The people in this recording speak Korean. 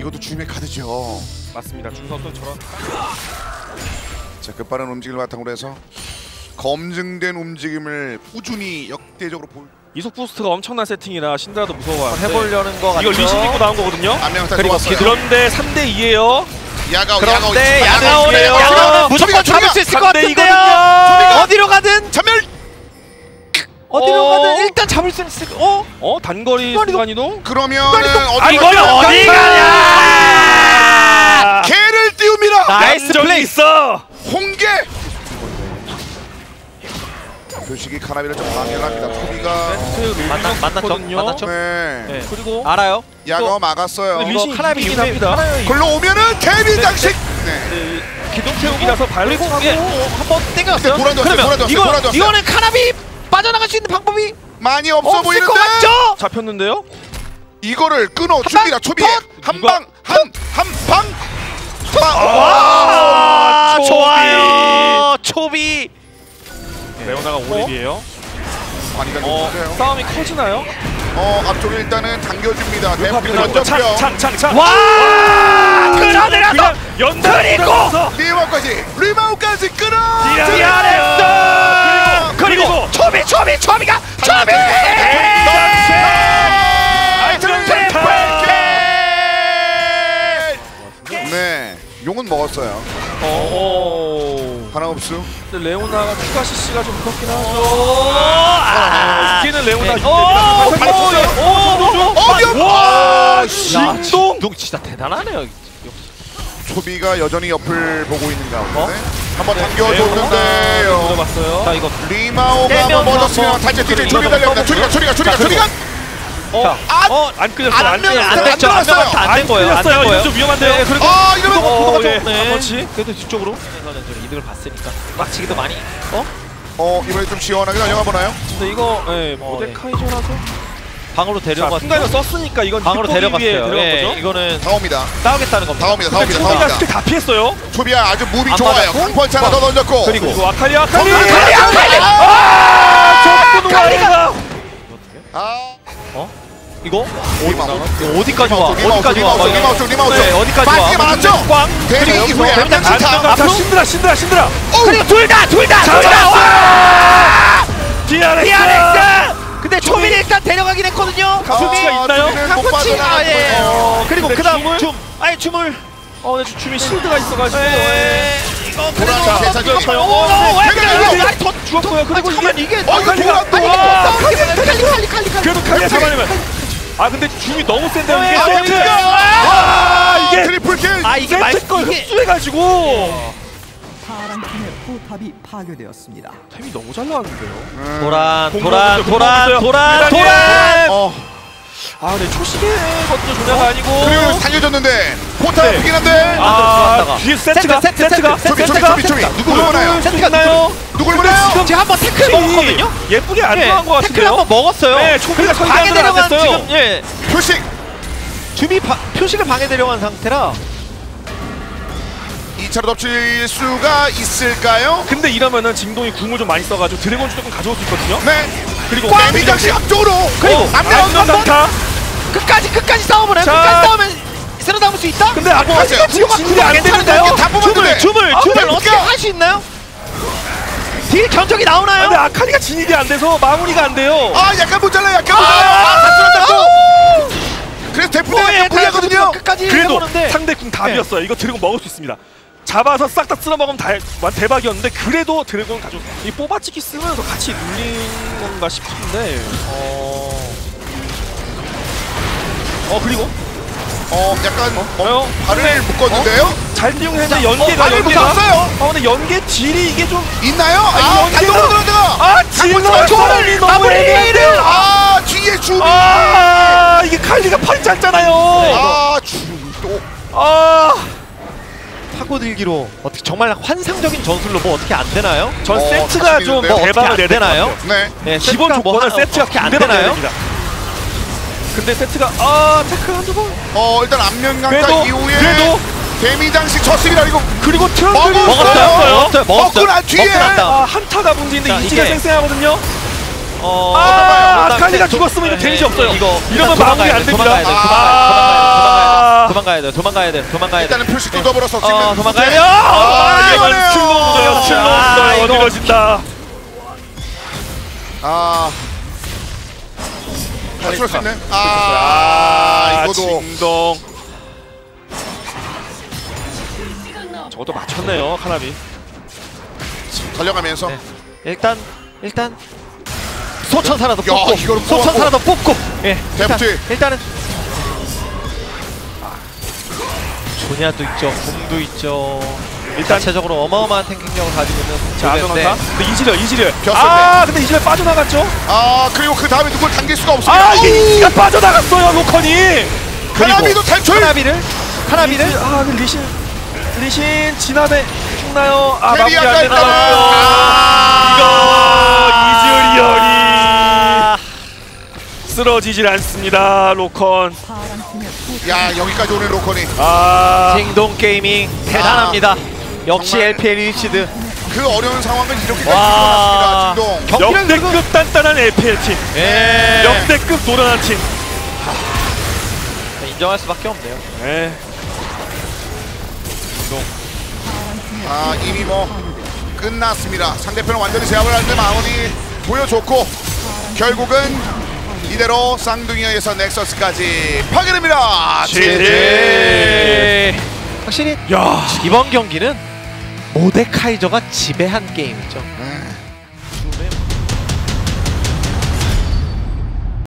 이것도 주임의 카드죠. 맞습니다. 중선수는 저런. 자, 끝빠른 움직임을 바탕으로 해서 검증된 움직임을 꾸준히 역대적으로 보여. 이속 부스트가 엄청난 세팅이라 신드라도 무서워요. 해보려는 거 같죠. 이거 리신 입고 나온 거거든요. 안면타 그리고 좋았어요. 그런데 3대 2예요. 그런데 야가 야가오네요. 무조건 잡을 수 있을 것 같은데요. 어디로 가든 전멸. 어디로 가든 일단 잡을 수 있을 단거리 순간 이동? 그러면은 이걸 어디 가냐! 개를 띄웁니다. 나이스 플레이. 있어. 홍계. 표식이 카나비를 좀 방해합니다. 토비가 만났죠? 네. 그리고 알아요. 야가 막았어요. 리신 카나비 이기긴 유배- 합니다. 글로 오면은 데뷔 장식. 네. 기동 채우기라서 발로 차고 한번 땡겼어요. 돌아줬어요. 이거는 카나비 빠져나갈 수 있는 방법이 많이 없어 없을 보이는데. 것 같죠? 잡혔는데요. 이거를 끊어 줍니다. 초비 한 방. 와, 좋아요. 초비. 레오나가 오랩이에요. 많이 달려주세요. 싸움이 커지나요? 앞쪽에 일단은 당겨줍니다. 대포기 던졌고요. 창. 와! 끌어내려서 연달이고 리마우까지 끌어. DRX 그리고 초비가 네, 용은 먹었어요. 하나 없음. 근데 레오나가 추가 CC가 좀 무섭긴 하죠. 웃기는 레오나 진동 진짜 대단하네요. 초비가 여전히 옆을 보고 있는 가운데 한번 당겨줬는데요. 들어봤어요. 자 이거 리마오가 한번 뻗었으면 다시 뒤에 조리 달려갑니다. 조리가 안 끌렸어요. 안 됐죠. 안 된 거예요. 안 된 이거 거예요. 좀 위험한데요. 그리고 이러면 한 번씩. 그래도 뒤쪽으로 이거는 좀 이득을 봤으니까 막치기도 많이 이번에 좀 시원하게 달려가보나요? 근데 이거 모데카이저라서 방으로 데려갔죠. 순간에 썼으니까 이건 방으로 데려갔어요. 거죠. 이거는 다 옵니다. 싸우겠다는 겁니다. 다 옵니다. 초비가 스킬 다 피했어요. 초비야 아주 무빙 안 좋아요. 맞았고? 강펀치 하나 더 던졌고. 그리고 아칼리. 칼리가 이거 어디까지 와? 어디까지 와? 리마우 네, 어디까지 와? 빠지게 많았죠? 대리 이후에 앞으로 신드라. 그리고 둘 다. DRX. 근데 초빈이 일단 데려가긴 했거든요. 가스치가 있나요? 카푸치 그리고 근데 그다음 춤을 근데 춤이 실드가 있어가지고. 이거 돌아서 그래도 죽었고요. 그리고 이게 그래도 칼리 잡아내면. 근데 줌이 너무 센데요. 이게 트리플킬. 이게 세트 걸 흡수해가지고. 파란 팀의 포탑이 파괴되었습니다. 템이 너무 잘 나왔는데요. 도란. 근데 초시계 것도 조냐가 아니고. 그리고 살려줬는데 포탑이긴 한데. 뒤에 세트가. 초비. 누구 보나요? 누굴 보나요? 지금 제가 한번 태클 먹었거든요. 예쁘게 안 들어간 것 같은데요. 태클 한번 먹었어요. 네, 초비가 방해 내려간 됐어요. 지금 표식. 줌이 표식을 방해 내려간 상태라. 2차로 덮칠 수가 있을까요? 근데 이러면은 징동이 궁을 좀 많이 써가지고 드래곤 주도권 가져올 수 있거든요. 네. 그리고 데미장식 앞쪽으로. 그리고 앞면 강타. 끝까지 싸우면 새로 남을 수 있다? 근데 가세요. 진짜 안 되는데요. 다 뽑았는데. 줌을 어떻게 할 수 있나요? 딜 견적이 나오나요? 근데 아카리가 진입이 안 돼서 마무리가 안 돼요. 약간 모자라요. 그래서 대포대가 약간 불리하거든요. 끝까지 그래도 해보는데. 상대 궁 다 비었어요. 이거 드래곤 먹을 수 있습니다. 잡아서 싹 다 쓸어 먹으면 대박이었는데 그래도 드래곤 가져. 이 뽑아치기 쓰면서 같이 눌린 건가 싶은데. 그리고 약간 네. 발을 묶었는데요. 잘 이용했는데 연계가 붙었어요. 근데 연계 딜이 이게 좀 있나요? 연계가 달려들어가. 질러 초월이 너무 마무리 애매해요. 뒤에 주. 이게 칼리가 팔 짧잖아요. 주. 파고들기로 어떻게 정말 환상적인 전술로 뭐 어떻게 안 되나요? 전 세트가 좀 자신있는데요? 대박을 내야 되나요? 네. 기본 세트가 조건은 세트가 어떻게 안 군대밖에 되나요? 안 됩니다. 근데 세트가 태클 한두 번. 일단 앞면 강타 그래도 이후에 데미장식 저승이라 이거 그리고 트런들이 먹었어요. 먹었어요. 먹고 난 뒤에 먹고 난 다음. 한타가 문제인데 자, 이지가 이게- 쌩쌩하거든요. 아칼리가 죽었으면 이거 데미지 없어요. 이거 이러면 마무리 안 됩니다. 도망가야 돼. 일단은 표시 뜯어버려서 도망가야 돼요. 이건 이거네요. 슬로우인데요. 슬로우인데요. 이거 어지러진다. 탈출할 수 있네. 이거도 징동. 저것도 맞췄네요, 카나비. 달려가면서 일단 소천사라도 야, 뽑고 이거를 소천사라도 뽑고 데프트. 일단은 조냐도 있죠, 곰도 있죠. 일단 자체적으로 어마어마한 탱킹력을 가지고 있는 자, 조인데 아전원사. 근데 이지렬. 폈을 근데 이지렬 빠져나갔죠? 그리고 그 다음에 누굴 당길 수가 없습니다. 이게 빠져나갔어요, 로컨이. 카나비도 탈출. 카나비를 근데 리신 진압에 죽나요? 마무리 안 캐리어가 되나요? 이거 이즈리얼이 쓰러지질 않습니다, 로컨. 파란 팀의 포탑이 야, 여기까지 오는 로컨이 징동 게이밍 대단합니다. 역시 정말. LPL 리치드. 그 어려운 상황을 이렇게까지 와. 이겨놨습니다. 진동. 역대급 단단한 LPL 팀. 역대급 노련한 팀. 인정할 수밖에 없네요. 이미 뭐 끝났습니다. 상대편은 완전히 제압을 하는데 마무리 보여줬고 결국은 이대로 쌍둥이에서 넥서스까지 파괴됩니다. GG. 확실히 야, 이번 경기는 모데카이저가 지배한 게임이죠.